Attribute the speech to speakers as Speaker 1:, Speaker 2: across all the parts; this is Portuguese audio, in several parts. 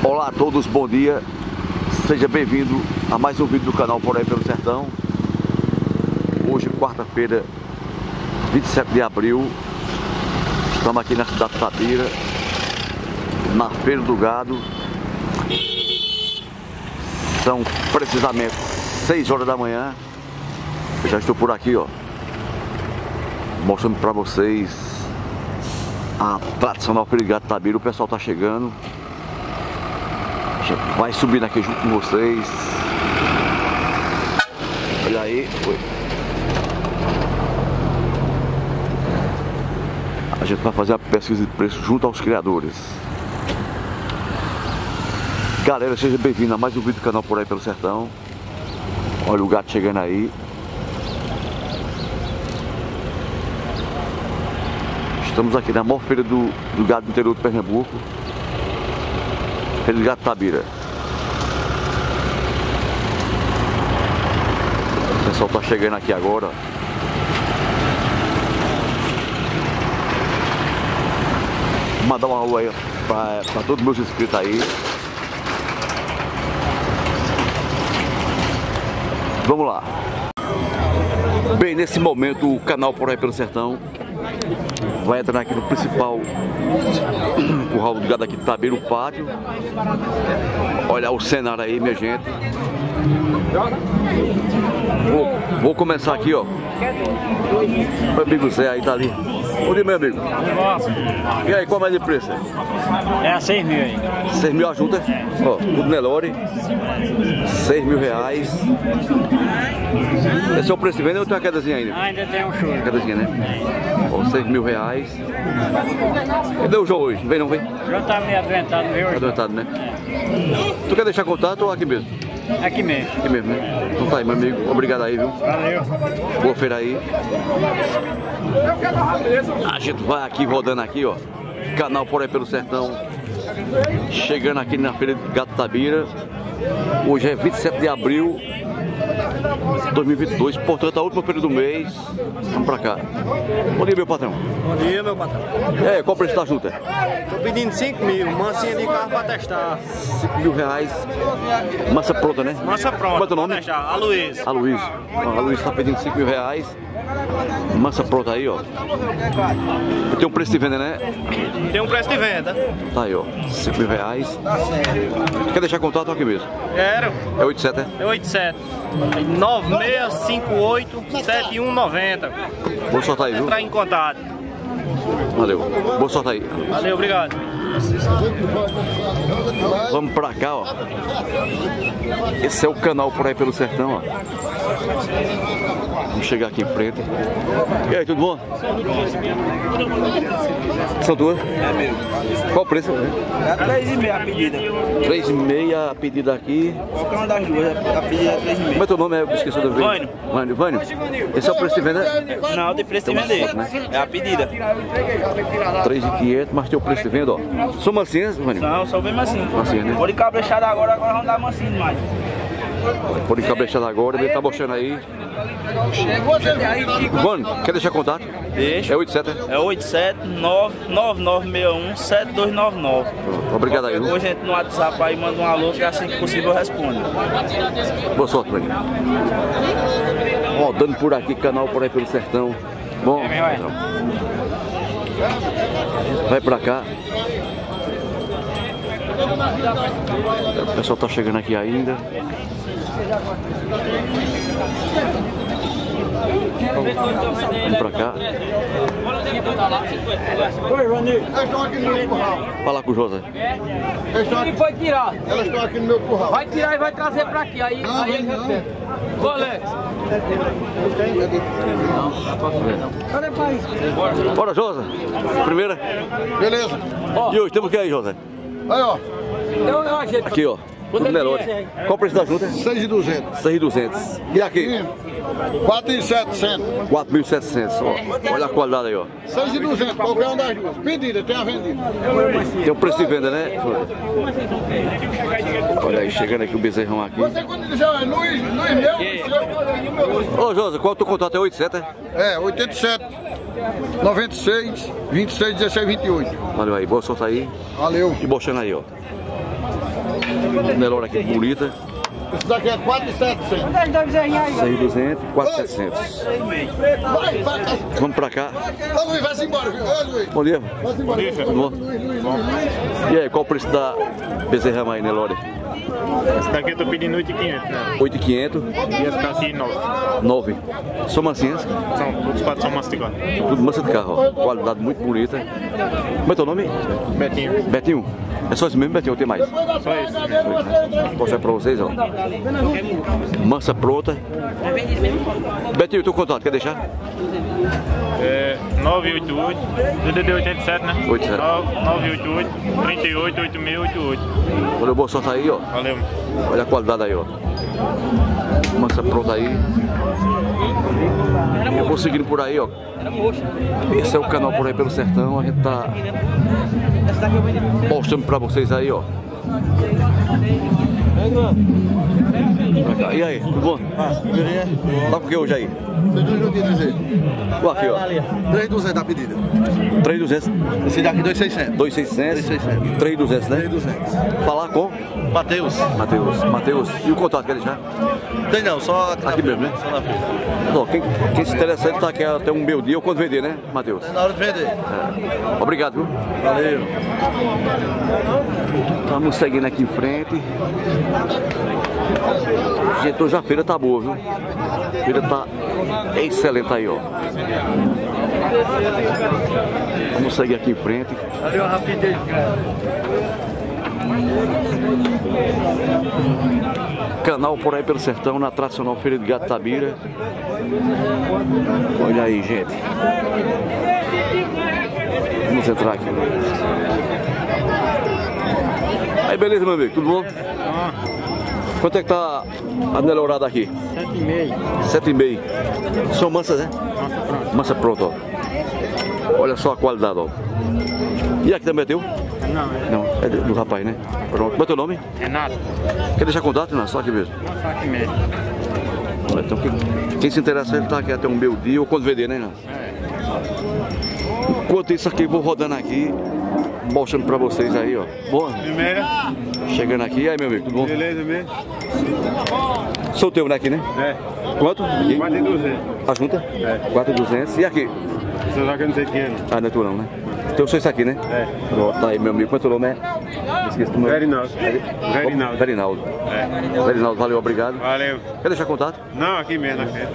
Speaker 1: Olá a todos, bom dia. Seja bem-vindo a mais um vídeo do canal Por Aí Pelo Sertão. Hoje, quarta-feira, 27 de abril. Estamos aqui na cidade de Itabira, na Feira do Gado. São precisamente 6 horas da manhã. Eu já estou por aqui, ó, mostrando para vocês a tradicional Feira do Gado de Itabira. O pessoal tá chegando. A gente vai subindo aqui junto com vocês. Olha aí. Oi. A gente vai fazer a pesquisa de preço junto aos criadores. Galera, seja bem-vindo a mais um vídeo do canal Por Aí Pelo Sertão. Olha o gato chegando aí. Estamos aqui na maior feira do gado do interior de Pernambuco. Feira do Gado de Itabira. O pessoal tá chegando aqui agora. Vou mandar uma alô aí para todos os meus inscritos aí. Vamos lá. Bem, nesse momento o canal Por Aí Pelo Sertão vai entrar aqui no principal curral do gado aqui de Itabira, o pátio. Olha o cenário aí, minha gente. Vou começar aqui, ó. Meu amigo Zé aí tá ali. Bom dia, meu amigo. E aí, qual mais de preço?
Speaker 2: É a 6 mil aí.
Speaker 1: 6 mil a junta? Ó, tudo Nelore. 6 mil reais. Esse é o preço de venda ou tem uma quedazinha ainda?
Speaker 2: Ainda tem um choro.
Speaker 1: Quedazinha, né? Ó, 6 mil reais. Cadê o João hoje? Vem não, vem?
Speaker 2: O João tá meio adoentado, viu?
Speaker 1: Tá adoentado, né? Tu quer deixar contato ou aqui mesmo?
Speaker 2: Aqui mesmo.
Speaker 1: Aqui mesmo, né? Então tá aí, meu amigo. Obrigado aí, viu?
Speaker 2: Valeu.
Speaker 1: Boa feira aí. A gente vai aqui rodando aqui, ó. Canal Por Aí Pelo Sertão. Chegando aqui na Feira do Gado de Itabira. Hoje é 27 de abril de 2022, portanto a última feira do mês. Vamos pra cá. Bom dia, meu patrão.
Speaker 3: Bom dia, meu patrão.
Speaker 1: É, qual o preço da junta?
Speaker 3: Tô pedindo 5 mil, massinha de carro pra testar.
Speaker 1: 5 mil reais. Massa pronta, né?
Speaker 3: Massa pronta.
Speaker 1: Qual é o teu nome?
Speaker 3: Testar. Aloysio.
Speaker 1: Aloysio. A Aloysio tá pedindo 5 mil reais. Massa pronta aí, ó. Tem um preço de venda, né?
Speaker 3: Tem um preço de venda.
Speaker 1: Tá aí, ó. 5 mil reais. Quer deixar contato aqui mesmo?
Speaker 3: Quero.
Speaker 1: É 87, é?
Speaker 3: É 87 9658 7190.
Speaker 1: Boa sorte aí, viu?
Speaker 3: Entrar em contato.
Speaker 1: Valeu. Boa sorte aí.
Speaker 3: Valeu, obrigado.
Speaker 1: Vamos pra cá, ó. Esse é o canal Por Aí Pelo Sertão, ó. Vamos chegar aqui em frente. E aí, tudo bom? São duas?
Speaker 3: É mesmo.
Speaker 1: Qual o preço?
Speaker 3: É 3,5 a pedida.
Speaker 1: 3,5 a pedida aqui.
Speaker 3: Qualquer uma das duas, a pedida é 3,5.
Speaker 1: Como é teu nome? Eu esqueci do
Speaker 3: Vânio.
Speaker 1: Vânio? Esse é o preço de venda?
Speaker 3: Não, tem preço de vender. É a pedida.
Speaker 1: 3.500, mas tem o preço de venda, ó. São mansinhas, Vânio?
Speaker 3: Não, só bem massinho.
Speaker 1: Mansinha, né?
Speaker 3: Vou de cabrechada agora vamos dar mansinho demais.
Speaker 1: Por encabeçado agora, ele tá mostrando aí. Vânio, quer deixar contato?
Speaker 3: Deixa.
Speaker 1: É 87,
Speaker 3: É 87999617299.
Speaker 1: Obrigado aí, viu?
Speaker 3: Hoje a gente no WhatsApp aí manda um alô que assim que possível eu respondo.
Speaker 1: Boa sorte, Vânio. Rodando por aqui, canal Por Aí Pelo Sertão. Bom, vai pra cá. O pessoal tá chegando aqui ainda. Vem pra cá.
Speaker 4: Oi, Rani.
Speaker 1: Fala com o José.
Speaker 4: Ele foi tirar.
Speaker 5: Elas estão aqui no meu curral.
Speaker 4: Vai tirar e vai trazer pra aqui. Aí ele recebe. Ô, Alex. Cadê, pai?
Speaker 1: Bora, José. Primeira.
Speaker 5: Beleza.
Speaker 1: E hoje temos o que aí, José?
Speaker 5: Aí, ó.
Speaker 4: Eu ajeito.
Speaker 1: Aqui, ó. Tudo Nelore. Qual o preço da junta?
Speaker 5: 6.200.
Speaker 1: 6.200. E aqui?
Speaker 5: 4.700.
Speaker 1: 4.700. Ó. Olha a qualidade aí, ó.
Speaker 5: 6.200, qualquer uma das duas. Pedida, tem a vendida.
Speaker 1: Tem um preço de venda, né? Olha aí, chegando aqui o bezerrão aqui.
Speaker 5: Você quando dizer, é Luiz meu, seu.
Speaker 1: Ô, José, qual é o teu contato? É 87, é?
Speaker 5: É, 87, 96, 26, 16, 28.
Speaker 1: Valeu aí, boa sorte aí.
Speaker 5: Valeu.
Speaker 1: E bochando aí, ó. Nelore aqui bonita.
Speaker 5: Isso daqui é 4.700.
Speaker 1: 6.200, 4.700. Vamos pra cá.
Speaker 5: Ô Luiz, vai-se embora, viu? Ô Luiz.
Speaker 1: Bom dia.
Speaker 5: Vai-se embora.
Speaker 1: Tudo bom? E aí, qual o preço da bezerra mãe, Nelore?
Speaker 6: Esse daqui eu tô pedindo 8.500, né?
Speaker 1: 8.500.
Speaker 6: E esse daqui 9.
Speaker 1: 9. São mansinhas?
Speaker 6: São, todos quatro são mastigados.
Speaker 1: Tudo mansa de carro, ó. Qualidade muito bonita. Como é teu nome?
Speaker 6: Betinho.
Speaker 1: Betinho. É só esse mesmo, Betinho, ou tem mais?
Speaker 6: Só esse.
Speaker 1: Vou mostrar pra vocês, ó. Mansa pronta. Betinho, teu contato, quer deixar?
Speaker 6: É 988, DDD 87, né?
Speaker 1: 87.
Speaker 6: 988 38 8688.
Speaker 1: Olha o boa sorte aí, ó.
Speaker 6: Valeu.
Speaker 1: Olha a qualidade aí, ó. Mansa pronta aí. Eu vou seguindo por aí, ó. Esse é o canal Por Aí Pelo Sertão. A gente tá mostrando pra vocês aí, ó. E aí, tudo bom? Tá com o que hoje aí? Aqui, ó.
Speaker 3: 3.200 a pedida.
Speaker 1: 3.200.
Speaker 3: Esse daqui 2.600.
Speaker 1: 2.600. 3.200, né?
Speaker 3: 3.200.
Speaker 1: Falar com
Speaker 3: Matheus.
Speaker 1: Matheus. E o contato, quer deixar?
Speaker 3: Tem não, só
Speaker 1: Aqui mesmo, né?
Speaker 3: Só na frente.
Speaker 1: Não, quem se interessa, ele tá aqui até um meio dia ou quando vender, né, Matheus?
Speaker 3: É na hora de vender.
Speaker 1: Obrigado, viu?
Speaker 3: Valeu.
Speaker 1: Estamos seguindo aqui em frente. Gente, hoje a feira tá boa, viu? A feira tá excelente aí, ó. Vamos seguir aqui em frente.
Speaker 4: Valeu a rapidez, cara.
Speaker 1: Canal Por Aí Pelo Sertão, na tradicional feira de Gado Tabira. Olha aí, gente. Vamos entrar aqui. Aí, beleza, meu amigo? Tudo bom? Quanto é que tá a Nelorada aqui?
Speaker 2: 7,5.
Speaker 1: 7,5. São mansas, né? Mansa pronta, ó. Olha só a qualidade, ó. E aqui também é teu?
Speaker 2: Não,
Speaker 1: Não, é do rapaz, né? Pronto. Qual é teu nome?
Speaker 2: Renato.
Speaker 1: Quer deixar contato? Não, só aqui mesmo.
Speaker 2: Não, só aqui mesmo.
Speaker 1: Olha, então, quem se interessa, ele tá aqui até um meio dia ou quando vender, né? Não? Enquanto isso aqui, vou rodando aqui, mostrando pra vocês aí, ó. Boa.
Speaker 6: Primeira.
Speaker 1: Chegando aqui, aí meu amigo, tudo bom?
Speaker 6: Beleza mesmo?
Speaker 1: Sou teu, né, aqui, né?
Speaker 6: É.
Speaker 1: Quanto? Aqui?
Speaker 6: 4.200.
Speaker 1: A junta?
Speaker 6: É.
Speaker 1: 4.200. E aqui?
Speaker 6: Esse daqui eu não sei quem é.
Speaker 1: Ah, não é tu não, né? Então sou esse aqui, né?
Speaker 6: É.
Speaker 1: Pronto, tá aí, meu amigo. Quanto é o nome é? Esqueci do nome.
Speaker 6: Verinaldo.
Speaker 1: Verinaldo. Verinaldo.
Speaker 6: É.
Speaker 1: Verinaldo, valeu, obrigado.
Speaker 6: Valeu.
Speaker 1: Quer deixar contato?
Speaker 6: Não, aqui mesmo na frente.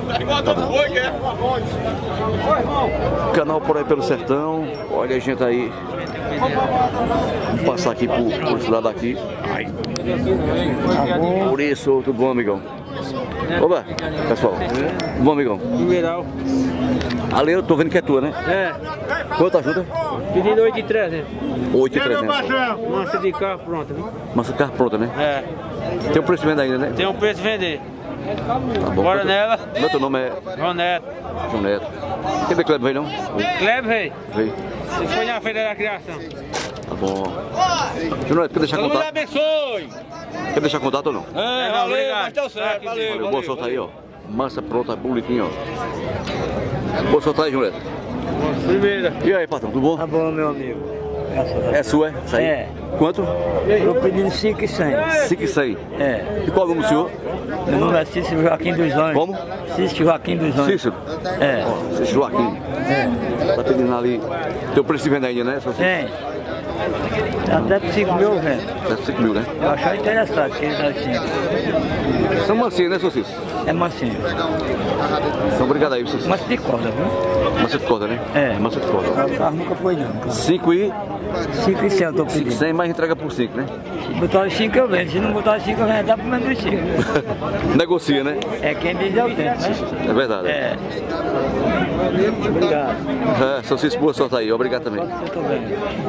Speaker 1: Canal Por Aí Pelo Sertão. Olha a gente aí. Vamos passar aqui por esse lado aqui. Ai. Por isso, tudo bom, amigão? Oba, pessoal. Tudo bom, amigão?
Speaker 4: Numeral.
Speaker 1: Ali eu tô vendo que é tua, né?
Speaker 4: É.
Speaker 1: Quanto ajuda?
Speaker 4: Pedindo 8.300.
Speaker 1: 8.300.
Speaker 4: Massa de carro pronta, viu?
Speaker 1: Massa de carro pronta, né?
Speaker 4: É.
Speaker 1: Tem um preço de venda ainda, né?
Speaker 4: Tem um preço de vender.
Speaker 1: Tá bom.
Speaker 4: Bora nela.
Speaker 1: Meu teu nome é
Speaker 4: João Neto.
Speaker 1: João Neto. Quer ver Kleber, veio não?
Speaker 4: Kleber, rei.
Speaker 1: Veio.
Speaker 4: Você foi na Feira da Criação.
Speaker 1: Tá bom. João Neto, quer deixar
Speaker 4: Deus
Speaker 1: contato?
Speaker 4: abençoe.
Speaker 1: Quer deixar contato ou não?
Speaker 4: É, valeu, mas deu certo.
Speaker 1: Valeu, boa sorte aí, ó. Massa pronta, bonitinho, ó. Boa sorte aí, João Neto.
Speaker 4: Primeira.
Speaker 1: E aí, patrão, tudo bom?
Speaker 4: Tá bom, meu amigo.
Speaker 1: É sua, é? Isso aí?
Speaker 4: É.
Speaker 1: Quanto?
Speaker 4: Tô pedindo 5.100.
Speaker 1: 5,100.
Speaker 4: É.
Speaker 1: E qual o nome do senhor?
Speaker 4: Meu nome é Cícero Joaquim dos Anjos.
Speaker 1: Como?
Speaker 4: Cícero Joaquim dos Anjos.
Speaker 1: Cícero?
Speaker 4: É.
Speaker 1: Ó, Cícero Joaquim.
Speaker 4: É.
Speaker 1: Tá pedindo ali. Tem o preço de venda ainda, né? Só
Speaker 4: Tem. Até por 5 mil, velho.
Speaker 1: Deve ser 5.000, né?
Speaker 4: Eu achei interessante que ele dá 5.
Speaker 1: São mansinhos, né, seu Cícero?
Speaker 4: É mansinho.
Speaker 1: Então, obrigado aí, Cícero.
Speaker 4: Massa de corda, viu?
Speaker 1: Massa de corda, né?
Speaker 4: É.
Speaker 1: Massa de corda.
Speaker 4: O carro nunca foi não.
Speaker 1: 5,100
Speaker 4: 5.100 eu tô pedindo.
Speaker 1: 100, mas entrega por 5, né?
Speaker 4: Se botar 5 eu vendo. Se não botar 5 eu vendo, dá por menos 5.
Speaker 1: Negocia, né?
Speaker 4: É quem diz é o tempo, né?
Speaker 1: É verdade.
Speaker 4: É. Obrigado.
Speaker 1: É, seu Cícero, boa sorte aí. Obrigado também.
Speaker 4: Você também.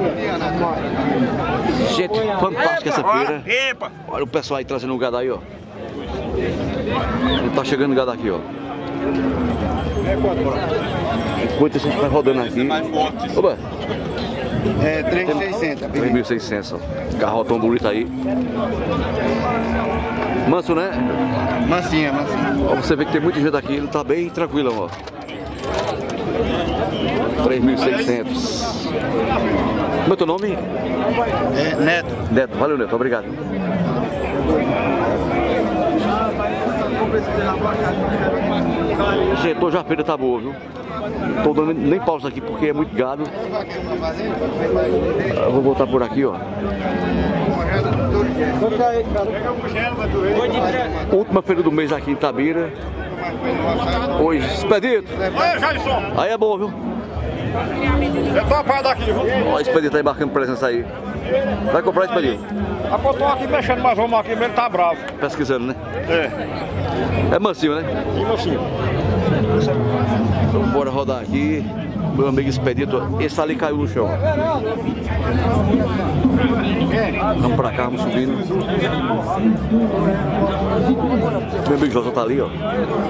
Speaker 1: Gente, fantástica essa feira. Olha o pessoal aí trazendo o gado aí, ó. Ele tá chegando o gado aqui, ó. Enquanto a gente vai rodando aqui. Oba!
Speaker 3: É 3.600.
Speaker 1: 3.600, ó. Carro tão bonito aí. Manso, né?
Speaker 3: Mansinha, mansinha.
Speaker 1: Ó, você vê que tem muita gente aqui, ele tá bem tranquilo, ó. 3.600. Como é teu nome?
Speaker 3: É Neto.
Speaker 1: Neto, valeu, Neto, obrigado. Gente, hoje a feira tá boa, viu? Tô dando nem pausa aqui porque é muito gado. Eu vou voltar por aqui, ó. Última feira do mês aqui em Itabira. Hoje, Expedito.
Speaker 5: Oi, Jairson.
Speaker 1: Aí é bom, viu?
Speaker 5: Você tá pai daqui, viu?
Speaker 1: Ó, o Expedito tá embarcando presença aí. Vai comprar, Expedito?
Speaker 5: A eu tô aqui mexendo mais uma aqui, ele tá bravo.
Speaker 1: Pesquisando, né?
Speaker 5: É.
Speaker 1: É mansinho, né?
Speaker 5: Sim, mocinho.
Speaker 1: Então, bora rodar aqui. Meu amigo Expedito, esse ali caiu no chão. Vamos pra cá, vamos subindo. Meu amigo José tá ali, ó.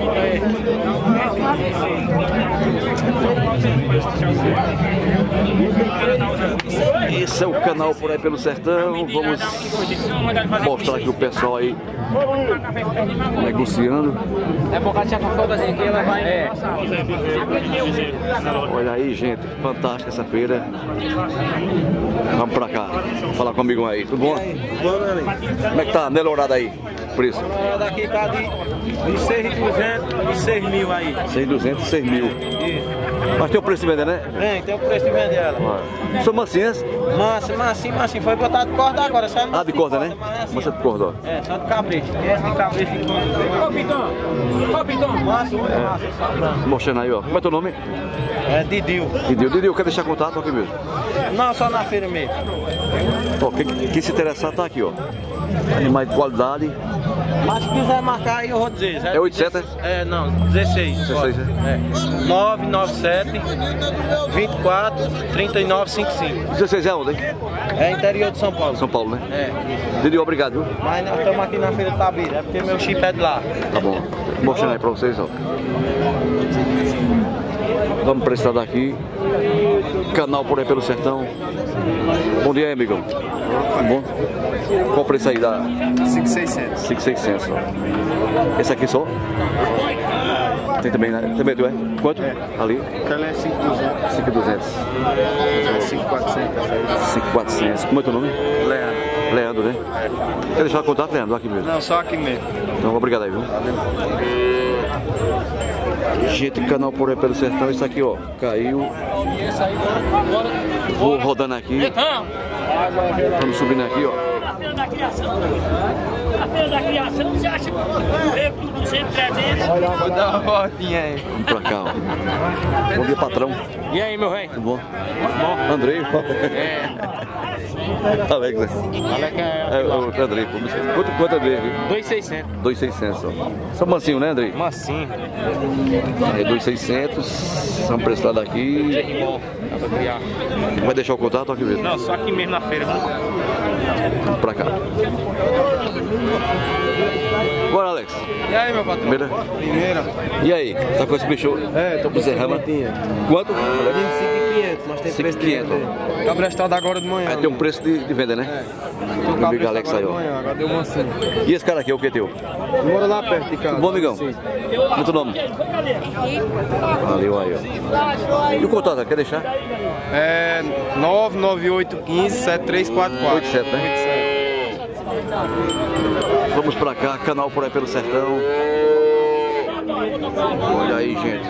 Speaker 1: Esse é o canal Por Aí Pelo Sertão. Vamos mostrar aqui o pessoal aí negociando.
Speaker 4: É por causa com folgazinha aqui, ela vai.
Speaker 1: Olha aí, gente, fantástica essa feira. Vamos pra cá, falar com o amigo aí. Tudo bom? Como é que tá a melhorada aí? Preço?
Speaker 3: Daqui tá de 6.200 e 6.000 aí.
Speaker 1: 6.200 e 6.000. Mas tem o preço de vender, né?
Speaker 3: Tem o preço de vender ela.
Speaker 1: São mansinhas?
Speaker 3: Massinho. Foi botado de corda agora, sabe?
Speaker 1: Ah, de corda, né? Massa de corda, ó.
Speaker 3: É, só de capricho. Esse de capricho aqui.
Speaker 4: Ô, Pitão!
Speaker 3: Massa.
Speaker 1: Mostrando aí, ó. Como é teu nome?
Speaker 3: É Didil.
Speaker 1: Didil, quer deixar contato aqui mesmo?
Speaker 3: Não, só na feira mesmo.
Speaker 1: Ó, quem se interessar tá aqui, ó. Animais de qualidade.
Speaker 3: Mas se quiser marcar aí, eu vou dizer.
Speaker 1: É 87,
Speaker 3: É, não, 16.
Speaker 1: 16,
Speaker 3: né? É. 997 24 39 55.
Speaker 1: 16 é onde, hein?
Speaker 3: É interior de São Paulo.
Speaker 1: São Paulo, né?
Speaker 3: É.
Speaker 1: Didil, obrigado, viu?
Speaker 3: Mas nós estamos aqui na feira de Itabira, é porque meu chip é de lá.
Speaker 1: Tá bom. Mostrando aí pra vocês, ó. Vamos pra esse lado aqui. Canal Por Aí Pelo Sertão. Bom dia aí, amigão. Tudo bom? Qual o preço aí da
Speaker 3: 5.600.
Speaker 1: 5.600, ó. Esse aqui só? Tem também, né? Também tu é? Quanto? Ali?
Speaker 3: Ela é 5.200.
Speaker 1: 5.200.
Speaker 3: 5.400.
Speaker 1: 5.400. Como é teu nome?
Speaker 3: Leandro.
Speaker 1: Leandro, né? Quer deixar o contato, Leandro? Aqui mesmo.
Speaker 3: Não, só aqui mesmo.
Speaker 1: Então, obrigado aí, viu? Gente, canal Por Aí Pelo Sertão, isso aqui, ó, caiu. Vou rodando aqui. Vamos subindo aqui, ó.
Speaker 7: A feira da criação, você acha que por 200, 300?
Speaker 3: Vou dar uma voltinha aí.
Speaker 1: Vamos pra cá, ó. Bom dia, patrão.
Speaker 4: E aí, meu rei?
Speaker 1: Tudo bom? Andrei? Alex, né? É o Andrei. Quanto é Andrei?
Speaker 4: 2.600.
Speaker 1: 2.600, ó. Só mansinho, né, Andrei?
Speaker 4: Massinho.
Speaker 1: É 2.600. Vamos pra esse lado aqui. Vai deixar o contato aqui mesmo?
Speaker 4: Não, só aqui mesmo na feira.
Speaker 1: Vamos pra cá. Bora, Alex.
Speaker 3: E aí, meu patrão?
Speaker 1: Primeira?
Speaker 3: Primeira.
Speaker 1: E aí? Tá com esse bicho?
Speaker 3: É, tô com esse
Speaker 1: Bezerrama?
Speaker 3: bonitinho.
Speaker 1: Quanto?
Speaker 3: 25.500, mas tem preço de
Speaker 1: 5.500.
Speaker 3: vender. Tá prestado agora de manhã.
Speaker 1: Aí tem um preço de venda, né? Meu amigo Alex aí, ó.
Speaker 3: Agora deu mansinho.
Speaker 1: E esse cara aqui é o que teu?
Speaker 3: Mora lá perto de casa.
Speaker 1: Tudo bom, amigão?
Speaker 3: Sim.
Speaker 1: Muito nome? Valeu aí, ó. E o contato, quer deixar?
Speaker 3: É 99815 7344.
Speaker 1: 87, né? Vamos pra cá, canal Por Aí Pelo Sertão. Olha aí, gente.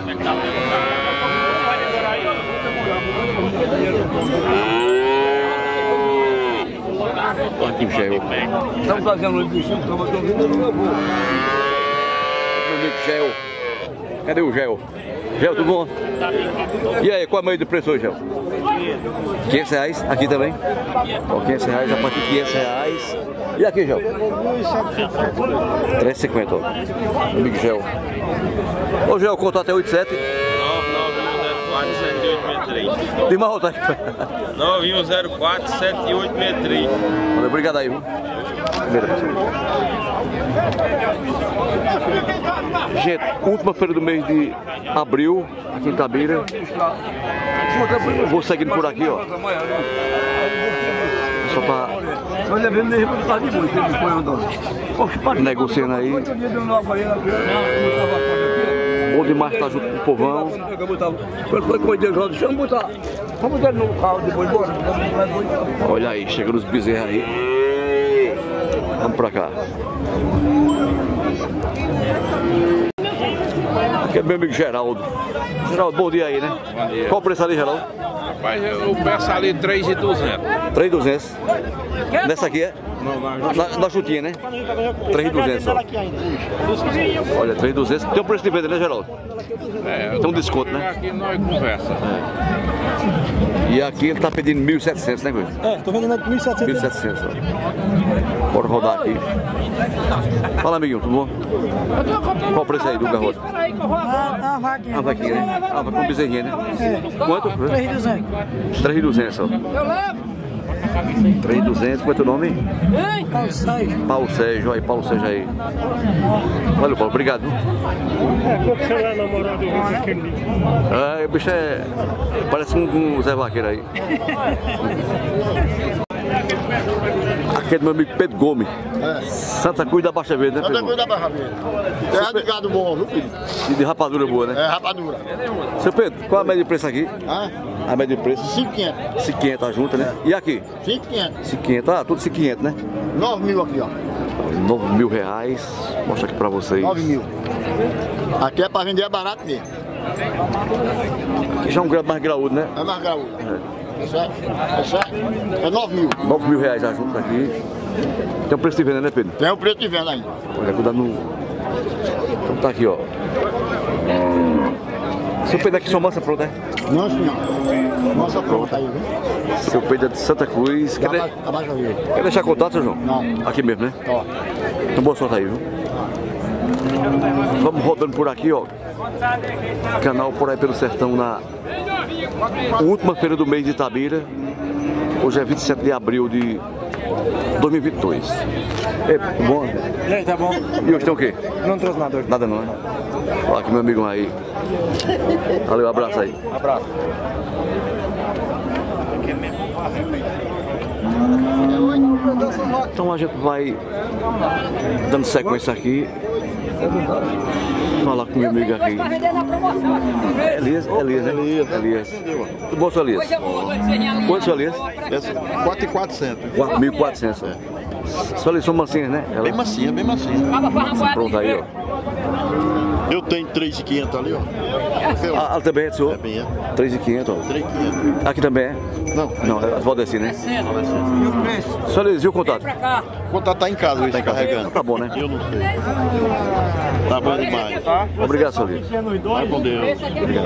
Speaker 1: Olha aqui o Gel. Estamos fazendo um bichinho, estamos ouvindo meu avô. Meu amigo Gel. Cadê o Gel? Gel, tudo bom? E aí, qual é o meio de preço hoje, Gel? 500 reais, aqui também. Ó, 500 reais, a partir de 500 reais. E aqui, Gel? 350, ó. Amigo Gel. Ô, Gel, o contato é 87.
Speaker 6: 9104-7863.
Speaker 1: Tem mais outra.
Speaker 6: 9104-7863.
Speaker 1: Valeu, obrigado aí, viu? Gente, última feira do mês de abril, aqui em Itabira. Vou seguindo por aqui, ó. Só pra... negociando aí. Bom demais estar junto com o povão. Olha aí, chegando os bezerros aí. Vamos pra cá. Aqui é meu amigo Geraldo. Geraldo, bom dia aí, né?
Speaker 6: Bom dia.
Speaker 1: Qual o preço ali, Geraldo?
Speaker 6: Rapaz, eu peço ali 3.200.
Speaker 1: 3.200. Nessa aqui é?
Speaker 6: Não,
Speaker 1: Na chutinha, né? 3.200 só. Olha, 3.200. Tem um preço de venda, né, Geraldo? Tem um desconto, né?
Speaker 6: Aqui nós conversa.
Speaker 1: E aqui ele tá pedindo 1.700, né, coisa?
Speaker 3: Tô vendendo aqui 1.700.
Speaker 1: 1.700, ó. Bora rodar aqui. Fala, amiguinho, tudo bom? Qual o preço aí do garrote?
Speaker 3: A vaquinha.
Speaker 1: A vaquinha, né? A vaquinha com bezerrinha, né? Quanto?
Speaker 3: 3.200.
Speaker 1: 3.200, ó. 3.200, qual é teu nome?
Speaker 3: Paulo Sérgio.
Speaker 1: Paulo Sérgio, aí, Paulo Sérgio aí. Valeu, Paulo, obrigado. É, o bicho é... parece um Zé Vaqueiro aí. Aqui é do meu amigo Pedro Gomes. Santa Cruz da Baixa Verde, né, Pedro?
Speaker 8: Santa Cruz da Baixa Verde. Terra de gado bom, viu, filho?
Speaker 1: E de rapadura boa, né?
Speaker 8: É, rapadura.
Speaker 1: Seu Pedro, qual a média de preço aqui?
Speaker 8: Ah,
Speaker 1: A média de preço?
Speaker 8: 5.500.
Speaker 1: 500, tá junto, né? E aqui?
Speaker 8: 5.500.
Speaker 1: 500, ah, tudo 500, né?
Speaker 8: 9.000 aqui, ó.
Speaker 1: 9.000 reais. Mostra aqui pra vocês.
Speaker 8: 9.000. Aqui é pra vender, é barato mesmo.
Speaker 1: Aqui já é um grande mais graúdo, né?
Speaker 8: É mais graúdo. É 9.000.
Speaker 1: 9.000 reais já junto aqui. Tem um preço de venda, né, Pedro?
Speaker 8: Tem o preço de venda ainda.
Speaker 1: Olha, cuidado no... Então tá aqui, ó. Seu Pedro aqui só mansa pronta, né?
Speaker 8: Não, senhor. Nossa pronta aí, viu?
Speaker 1: Seu Pedro é de Santa Cruz. Quer,
Speaker 8: Abaixa aí.
Speaker 1: quer deixar contato, seu João?
Speaker 8: Não.
Speaker 1: Aqui mesmo, né?
Speaker 8: Ó.
Speaker 1: Então boa sorte aí, viu? Vamos rodando por aqui, ó. Canal Por Aí Pelo Sertão na última feira do mês de Itabira. Hoje é 27 de abril de 2022. Ei, bom?
Speaker 3: E aí, tá bom?
Speaker 1: E hoje tem o quê?
Speaker 3: Não trouxe nada hoje.
Speaker 1: Nada não, né? Olha aqui meu amigo aí. Valeu, abraço aí.
Speaker 3: Abraço.
Speaker 1: Então a gente vai dando sequência aqui. Falar com meu amigo aqui. Elias, né? Elias. Tudo bom, seu Elias? Quanto, seu Elias?
Speaker 8: 4.400.
Speaker 1: 4.400. Só Elias são mansinhas, né?
Speaker 8: Bem macia, bem macia.
Speaker 1: Pronto aí, ó.
Speaker 8: Eu tenho 3.500 ali, ó.
Speaker 1: Ah, também é, senhor?
Speaker 8: É bem, é.
Speaker 1: 3.500, ó.
Speaker 8: 3.500.
Speaker 1: Aqui também é?
Speaker 8: Não.
Speaker 1: Não, é Valdeci, né? Só Elias, e o contato?
Speaker 8: O contato tá em casa hoje, carregando.
Speaker 1: Tá bom, né?
Speaker 8: Eu não sei. Tá bom demais.
Speaker 1: Obrigado, seu Elias.
Speaker 8: Vai com Deus.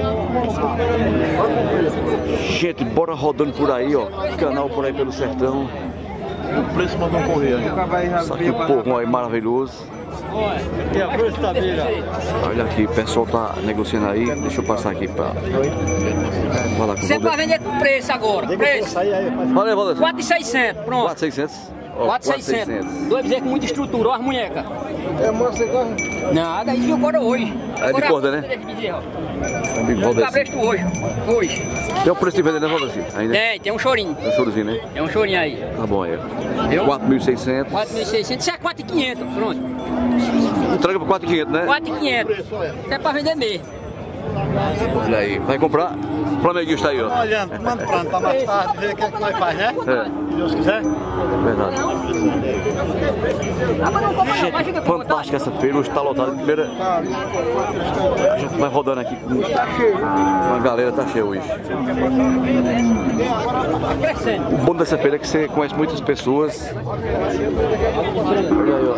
Speaker 1: Gente, bora rodando por aí, ó. Canal Por Aí Pelo Sertão.
Speaker 8: O preço mandou correr aí.
Speaker 1: Isso aqui, o povo aí maravilhoso. Olha aqui, o pessoal tá negociando aí. Deixa eu passar aqui pra falar com
Speaker 4: Você vai vender com preço agora. Preço.
Speaker 1: Valeu, valeu.
Speaker 4: 4.600, pronto.
Speaker 1: 4.600?
Speaker 4: 4.600. Dois bezerros com muita estrutura, olha as munhecas. Nada, isso viu agora hoje.
Speaker 1: É de corda, né? Amigo Valdeci.
Speaker 4: Cabresto hoje.
Speaker 1: Tem o preço de venda, né, Valdeci? Ainda?
Speaker 4: Tem um chorinho.
Speaker 1: Tem um chorozinho, né?
Speaker 4: Tem um chorinho aí.
Speaker 1: Tá bom aí.
Speaker 4: Viu?
Speaker 1: 4.600.
Speaker 4: 4.600, isso é 4.500, pronto.
Speaker 1: Entrega por 4.500, né?
Speaker 4: 4.500. Isso é pra vender mesmo.
Speaker 1: Olha aí. Vai comprar? Flamenguista aí, ó.
Speaker 8: Olhando, mandando pra mais tarde, ver o que é que nós faz, né?
Speaker 1: É.
Speaker 8: Se Deus quiser.
Speaker 1: Verdade. Gente, fantástica essa feira, hoje tá lotado. Primeira. A gente vai rodando aqui com a galera, tá cheio hoje. O bom dessa feira é que você conhece muitas pessoas. Olha aí, ó.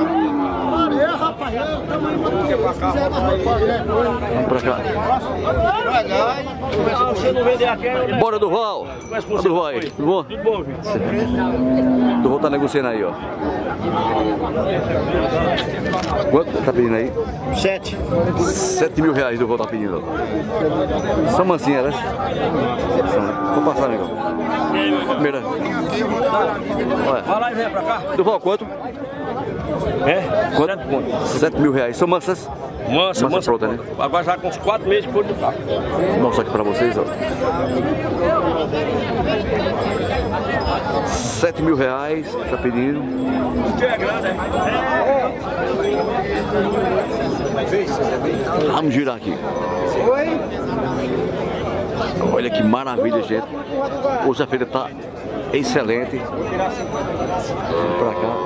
Speaker 1: Vamos pra cá. Bora, Durval! Durval aí, tudo bom? Tudo bom, filho. Durval tá negociando aí, ó. Quanto tá pedindo aí? 7.000 reais Durval tá pedindo, ó. São mansinhas, né? Vou passar, amigão. Primeira. Olha.
Speaker 3: Fala aí, vem pra cá.
Speaker 1: Durval, quanto? Quanto? 7.000 reais. São mansas? Mansa pronta, né?
Speaker 3: Agora já com uns 4 meses por do carro.
Speaker 1: Vou mostrar aqui pra vocês, ó. 7.000 reais, tá pedindo. Vamos girar aqui. Olha que maravilha, gente. Hoje a feira tá excelente. Vamos pra cá.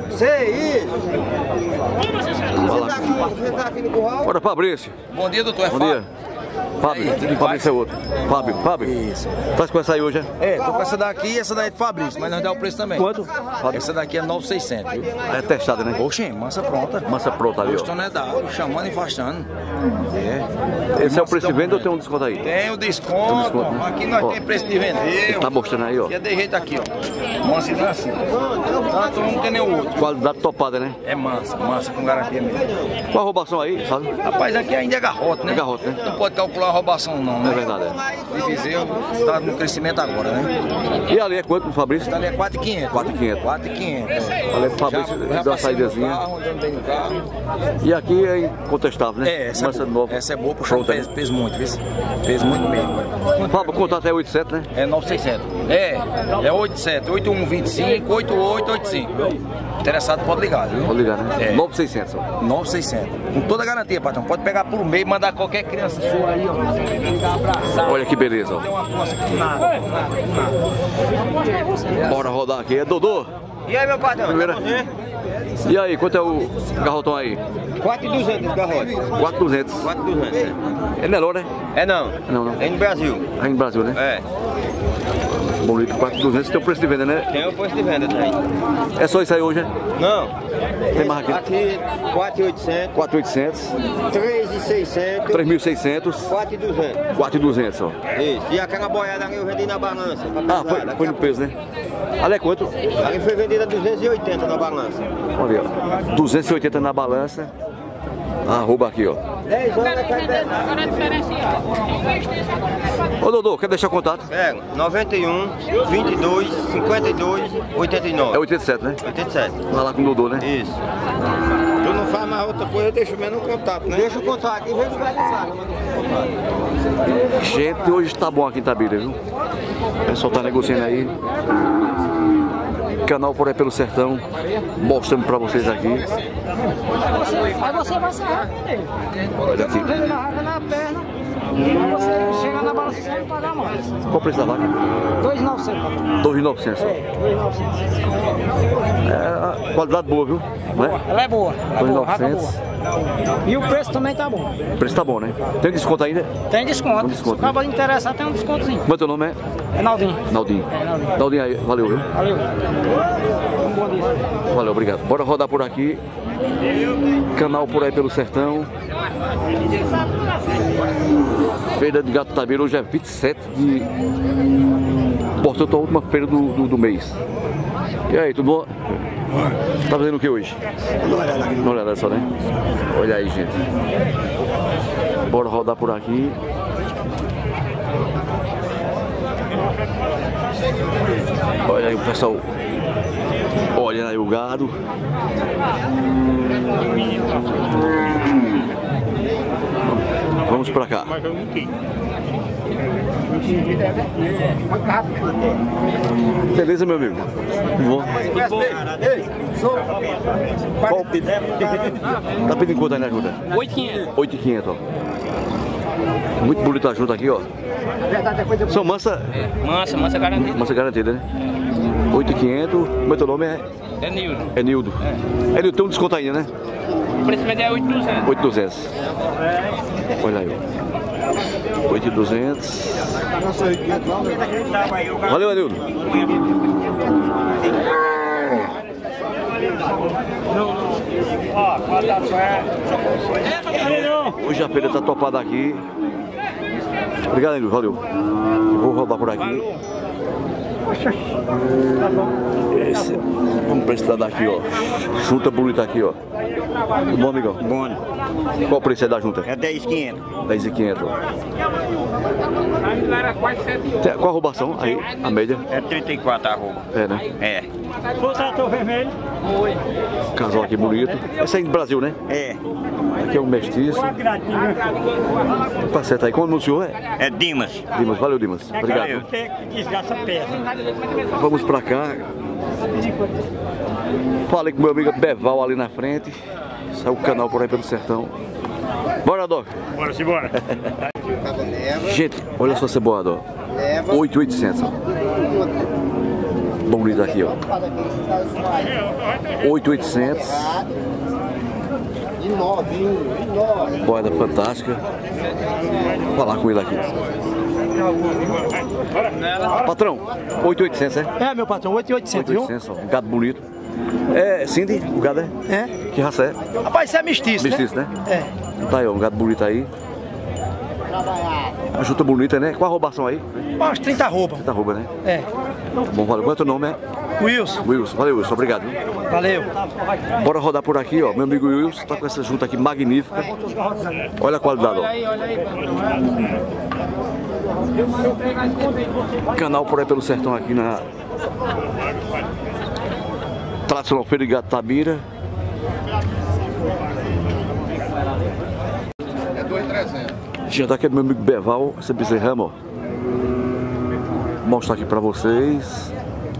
Speaker 1: Bora, Fabrício.
Speaker 9: Bom dia, doutor.
Speaker 1: Bom dia. Fábio, Fabrício é outro. Fábio. Isso. Tá com essa aí hoje,
Speaker 9: É, tô com essa daqui e essa daí é de Fabrício, mas não dá o preço também.
Speaker 1: Quanto?
Speaker 9: Essa daqui é 9,600, viu?
Speaker 1: É testada, né?
Speaker 9: Oxe, massa pronta.
Speaker 1: Massa pronta ali, ó.
Speaker 9: Gostando é dado, chamando e afastando.
Speaker 1: Esse é o preço de venda ou tem um desconto aí?
Speaker 9: Tem o desconto. Aqui nós
Speaker 1: Ó,
Speaker 9: tem preço de vender.
Speaker 1: tá mostrando aí, ó.
Speaker 9: E é de jeito aqui, ó. Massa e assim. Tanto um não tem nenhum outro.
Speaker 1: Qualidade topada, né?
Speaker 9: É massa com garantia mesmo.
Speaker 1: Qual a roubação aí, sabe?
Speaker 9: Rapaz, aqui ainda é garrote, né?
Speaker 1: É garrote, né?
Speaker 9: Não pode calcular a roubação não, né?
Speaker 1: É verdade, é.
Speaker 9: E Viseu está no crescimento agora, né?
Speaker 1: E ali é quanto, Fabrício?
Speaker 9: Esta ali é 4,500.
Speaker 1: 4,500.
Speaker 9: 4,500.
Speaker 1: Ali pro Fabrício deu uma saídazinha.
Speaker 9: Andando bem no carro.
Speaker 1: E aqui é incontestável, né?
Speaker 9: É, essa
Speaker 1: Massa
Speaker 9: é boa.
Speaker 1: nova.
Speaker 9: Essa é boa, puxar
Speaker 1: Pronta,
Speaker 9: peso, peso muito, viu? Peso muito mesmo.
Speaker 1: Fábio, o contato é 87, né?
Speaker 9: É 9,600. É 87, 8125, 8885, viu? Interessado pode ligar, viu?
Speaker 1: Pode ligar, né?
Speaker 9: É.
Speaker 1: 9,600, ó.
Speaker 9: 9,600. Com toda a garantia, patrão. Pode pegar por meio e mandar qualquer criança sua aí, ó.
Speaker 1: Olha que beleza, ó.
Speaker 9: Tem uma força com nada.
Speaker 1: Bora rodar aqui. É Dodô.
Speaker 3: E aí, meu patrão?
Speaker 1: Primeira. E aí, quanto é o garrotão aí?
Speaker 3: 4,200 garrote.
Speaker 1: 4,200.
Speaker 3: 4,200.
Speaker 1: É Nelô, né?
Speaker 3: É não.
Speaker 1: Não.
Speaker 3: É no Brasil.
Speaker 1: Aí no Brasil, né?
Speaker 3: É.
Speaker 1: Bonito, 4,200. Tem o preço de venda, né?
Speaker 3: Tem o preço de venda daí.
Speaker 1: É só isso aí hoje, né?
Speaker 3: Não.
Speaker 1: Tem mais aqui?
Speaker 3: Aqui, 4,800.
Speaker 1: 4,800.
Speaker 3: 3,600.
Speaker 1: 3.600.
Speaker 3: 4,200.
Speaker 1: 4,200, ó.
Speaker 3: Isso. E aquela boiada ali eu vendi na balança.
Speaker 1: Ah, foi no peso, né? Ali é quanto?
Speaker 3: Ali foi vendida 280 na balança.
Speaker 1: Olha, ó. 280 na balança. Arroba aqui, ó.
Speaker 3: 10 horas cai pesado.
Speaker 4: Agora a diferença
Speaker 1: Ô, Dodô, quer deixar o contato?
Speaker 3: Pega, 91, 22, 52, 89.
Speaker 1: É 87, né?
Speaker 3: 87.
Speaker 1: Vai lá com o Dodô, né?
Speaker 3: Isso. Tu não faz mais outra coisa, eu deixo menos o contato, né? Deixa o contato aqui, vem lugar de saga,
Speaker 1: Gente, hoje tá bom aqui em Itabira, viu? O pessoal tá negociando aí. Canal Por Aí Pelo Sertão, mostrando pra vocês aqui.
Speaker 4: Aí você vai sair.
Speaker 1: Olha aqui.
Speaker 4: Na perna. Aí você chega na balança sem pagar mais.
Speaker 1: Qual o preço da vaca?
Speaker 4: 2,900.
Speaker 1: 2.900. É, qualidade boa, viu? Não é?
Speaker 4: Ela é boa.
Speaker 1: 2.900.
Speaker 4: E o preço também tá bom.
Speaker 1: O preço tá bom, né? Tem desconto ainda?
Speaker 4: Tem desconto.
Speaker 1: Tem desconto,
Speaker 4: Se acaba de interessar, tem um descontozinho.
Speaker 1: Como é teu nome?
Speaker 4: É Naldinho.
Speaker 1: Naldinho.
Speaker 4: É, Naldinho.
Speaker 1: Naldinho aí, valeu, viu?
Speaker 4: Valeu. Um bom dia.
Speaker 1: Valeu, obrigado. Bora rodar por aqui. Canal Por Aí Pelo Sertão. Feira de Gato Itabira, hoje é 27 de... Portanto, a última feira do mês. E aí, tudo bom? Tá fazendo o que hoje? Uma olhada só, né? Olha aí, gente. Bora rodar por aqui. Olha aí o pessoal olhando aí o gado. Vamos pra cá. Beleza, meu amigo? Bom. Qual? Tá pedindo quanto aí na ajuda?
Speaker 4: 8,500.
Speaker 1: 8.500, ó. Muito bonita a ajuda aqui, ó. São mansa
Speaker 4: Mansa garantida.
Speaker 1: Massa garantida, né? 8.500. Meu teu nome é?
Speaker 4: É Nildo.
Speaker 1: É Nildo. É Nildo, tem um desconto ainda, né?
Speaker 4: O preço médio é 8,200.
Speaker 1: 8.200. Olha aí, ó. 8.200. Valeu, Nildo. Hoje a feira tá topada aqui. Obrigado, Nildo. Valeu. Vou rodar por aqui. Esse, vamos precisar daqui, ó. Junta bonita aqui, ó. Tudo bom, amigão?
Speaker 3: Bom.
Speaker 1: Qual o preço é da junta?
Speaker 3: É 10,500.
Speaker 1: 10.500. Qual a roubação? Aí, a média?
Speaker 3: É 34 arroba.
Speaker 1: É, né?
Speaker 3: É.
Speaker 1: Casal aqui bonito. Esse é do Brasil, né?
Speaker 3: É.
Speaker 1: Aqui é um mestiço. Tá certo aí. Como o senhor é?
Speaker 3: É Dimas.
Speaker 1: Dimas, valeu, Dimas. Obrigado. Vamos pra cá. Falei com meu amigo Beval ali na frente. Esse é o canal Por Aí Pelo Sertão. Bora, Doc.
Speaker 8: Bora, simbora.
Speaker 1: Gente, olha só essa boada, ó. 8.800, ó. bonito aqui, ó. 8.800. Boeda fantástica. Vou falar com ele aqui. Patrão, 8.800, é?
Speaker 4: É, meu patrão, 8.800, viu?
Speaker 1: 8.800, ó, um gado bonito. É, Cindy, o gado é?
Speaker 4: É.
Speaker 1: Que raça é?
Speaker 4: Rapaz, isso é mestiço,
Speaker 1: Mestiço, né?
Speaker 4: É.
Speaker 1: Tá aí, ó, um gado bonito aí. Uma junta bonita, né? Qual a roubação aí?
Speaker 4: Umas 30 arroba.
Speaker 1: 30 arroba, né?
Speaker 4: É.
Speaker 1: Bom, valeu. Qual é o teu nome, é?
Speaker 4: Wilson.
Speaker 1: Wilson. Valeu, Wilson. Obrigado. Viu?
Speaker 4: Valeu.
Speaker 1: Bora rodar por aqui, ó. Meu amigo Wilson tá com essa junta aqui magnífica. Olha a qualidade, ó. Canal por aí pelo sertão aqui na tradicional Feira de Gado Tabira.
Speaker 6: É 2.300.
Speaker 1: Já tá aqui do meu amigo Beval, esse bezerrama, ó. Vou mostrar aqui pra vocês.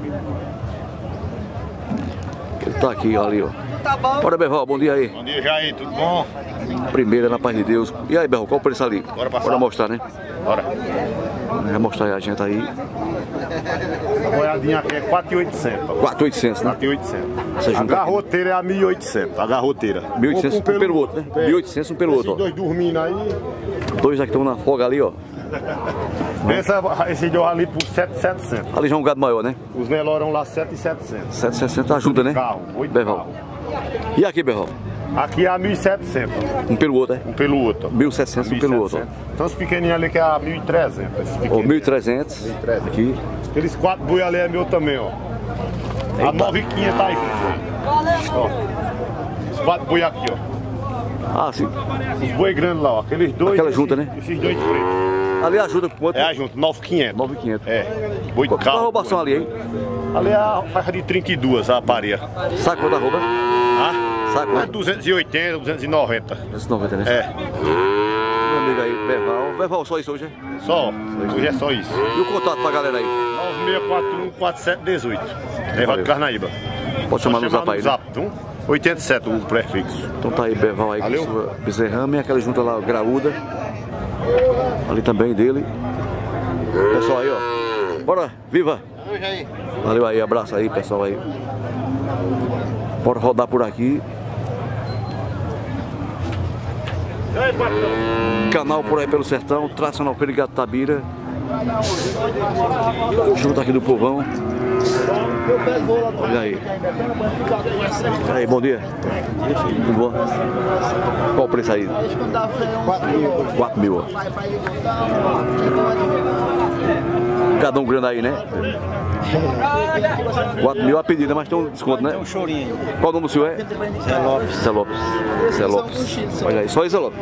Speaker 1: Ele tá aqui, ó, ali, ó. Bora, Beval, bom dia aí.
Speaker 8: Bom dia, Jair, tudo bom?
Speaker 1: Primeira, na paz de Deus. E aí, Beval, qual o preço ali?
Speaker 8: Bora passar.
Speaker 1: Bora mostrar, né?
Speaker 8: Bora.
Speaker 1: Vai mostrar aí a gente aí.
Speaker 8: A boiadinha aqui é 4.800.
Speaker 1: 4.800, né?
Speaker 8: 4.800.
Speaker 1: Essa
Speaker 8: A
Speaker 1: junta aqui.
Speaker 8: garroteira é a 1.800. A garroteira.
Speaker 1: 1.800 um pelo outro, né? 1.800 um pelo outro, ó.
Speaker 8: Esses dois dormindo aí.
Speaker 1: Dois aqui estão na folga ali, ó.
Speaker 8: Esse deu ali por 7.700.
Speaker 1: Ali já é um gado maior, né?
Speaker 8: Os melhorão lá 7.700.
Speaker 1: 760 ajuda, né?
Speaker 8: Carro, 8
Speaker 1: Beval.
Speaker 8: carros.
Speaker 1: E aqui, Beval?
Speaker 8: Aqui é a 1.700.
Speaker 1: Um pelo outro, é?
Speaker 8: Um pelo outro.
Speaker 1: 1.700 um pelo outro, ó.
Speaker 8: Então os pequenininhos ali que é a 1.300.
Speaker 1: Ó, 1.300 aqui.
Speaker 8: Aqueles 4 boi ali é meu também, ó. A 9.500 tá aí, ó. Os 4 boi aqui, ó.
Speaker 1: Ah, sim.
Speaker 8: Os boi grandes lá, ó. Aqueles dois.
Speaker 1: Aquela junta, né?
Speaker 8: Esses dois pretos.
Speaker 1: Ali ajuda com quanto?
Speaker 8: É a junta, 9.500.
Speaker 1: 9.500.
Speaker 8: É. Boi de
Speaker 1: Qual a
Speaker 8: carro.
Speaker 1: roubação ali, hein?
Speaker 8: Ali é a faixa de 32, a pareia.
Speaker 1: Sabe quanto arroba?
Speaker 8: Ah?
Speaker 1: Sabe
Speaker 8: É
Speaker 1: quanto?
Speaker 8: 280, 290.
Speaker 1: 290, né?
Speaker 8: É.
Speaker 1: Meu amigo aí, Beval. Beval, só isso hoje, é?
Speaker 8: Só. Hoje é só isso.
Speaker 1: E o contato pra galera aí?
Speaker 8: 9641-4718. Levado de Carnaíba.
Speaker 1: Pode chamar no zap aí, né?
Speaker 8: 87, o prefixo.
Speaker 1: Então tá aí, Beval aí
Speaker 8: Valeu.
Speaker 1: com sua bezerrama e aquela junta lá, graúda. Ali também dele. Pessoal aí, ó. Bora, viva! Valeu aí, abraço aí, pessoal aí. Bora rodar por aqui. Canal por aí pelo sertão, tradicional Feira de Gado Tabira. Junto aqui do povão. Olha aí. E aí, bom dia. Tudo bom? Qual o preço aí? 4 mil. Cada um grande aí, né? 4 mil a pedida, mas tem um desconto, né?
Speaker 4: Tem um chorinho.
Speaker 1: Qual o nome do senhor é?
Speaker 4: Zé Lopes.
Speaker 1: Zé Lopes. Zé Lopes. Olha aí, só isso, Zé Lopes.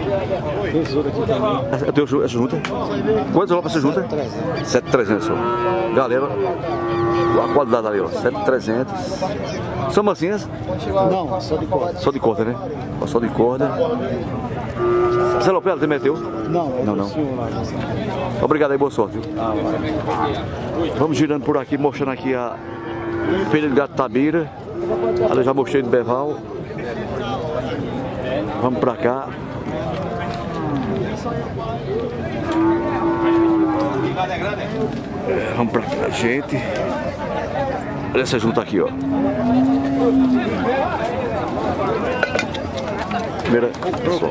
Speaker 1: É teu essa junta? Quantos Lopes você junta? 7.300. Só. Galera, a qualidade ali, ó. 7.300. São mansinhas?
Speaker 4: Não, só de corda.
Speaker 1: Só de corda, né? Só de corda. Zé Lopes, ela também é teu?
Speaker 4: Não,
Speaker 1: Não. Obrigado aí, boa sorte. Viu? Vamos girando por aqui, mostrando aqui a Feira de Gado Tabira. Ali eu já mostrei do Beval. Vamos pra cá. Vamos pra cá, gente. Olha essa junta aqui, ó. Primeira, pessoal.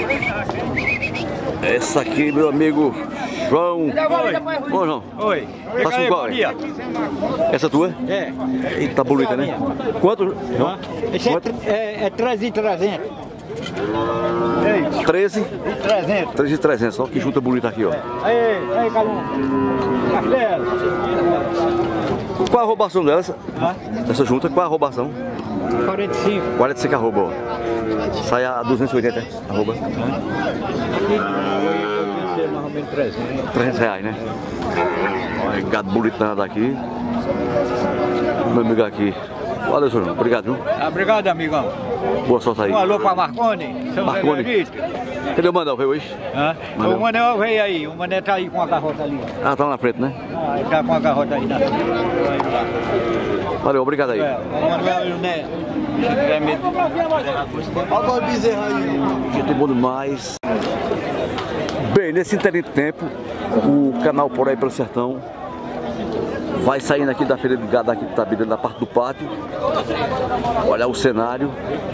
Speaker 1: Essa aqui, meu amigo João. Oi, João.
Speaker 4: Oi.
Speaker 1: Tá com qual? Essa tua?
Speaker 4: É.
Speaker 1: E tá bonita, né? Quanto? João?
Speaker 4: Esse
Speaker 1: Quanto?
Speaker 4: é 3.300.
Speaker 1: 13?
Speaker 4: 300.
Speaker 1: 13.300. Olha que junta bonita aqui, ó.
Speaker 4: Aí, Calum. Castelo.
Speaker 1: Qual a roubação dela? Essa junta, qual a roubação?
Speaker 4: 45.
Speaker 1: 45 arroba, ó. Sai a 280, arroba.
Speaker 4: Mais ou menos 300.
Speaker 1: 300 reais, né? Olha, gado bonito danado aqui. Meu amigo aqui. Valeu, senhor. Obrigado, viu?
Speaker 4: Obrigado, amigão.
Speaker 1: Boa sorte aí.
Speaker 4: Um alô pra Marconi. São
Speaker 1: Marconi. Cadê o Manel? Veio hoje?
Speaker 4: O Manel veio aí. O Manel tá aí com a garrota ali.
Speaker 1: Ah, tá lá na frente, né?
Speaker 4: Ele tá com a garrota aí na frente.
Speaker 1: Valeu, obrigado aí.
Speaker 4: O Manuel, né? Olha o bezerro aí.
Speaker 1: Gente, bom demais. Bem, nesse intertempo, o canal Por Aí Pelo Sertão Vai saindo aqui da feira de gado aqui de Itabira, da parte do pátio. Olha o cenário.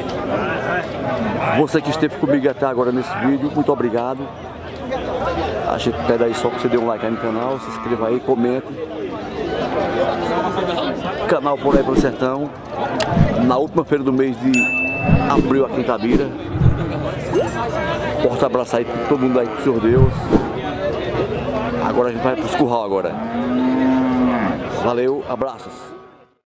Speaker 1: Você que esteve comigo até agora nesse vídeo, muito obrigado. A gente pede aí só que você dê um like aí no canal, se inscreva aí, comente. Canal Por Aí Pelo Sertão. Na última feira do mês de abril aqui em Itabira. Forte abraço aí para todo mundo aí, pro Senhor Deus. Agora a gente vai pro curral agora. Valeu, abraços.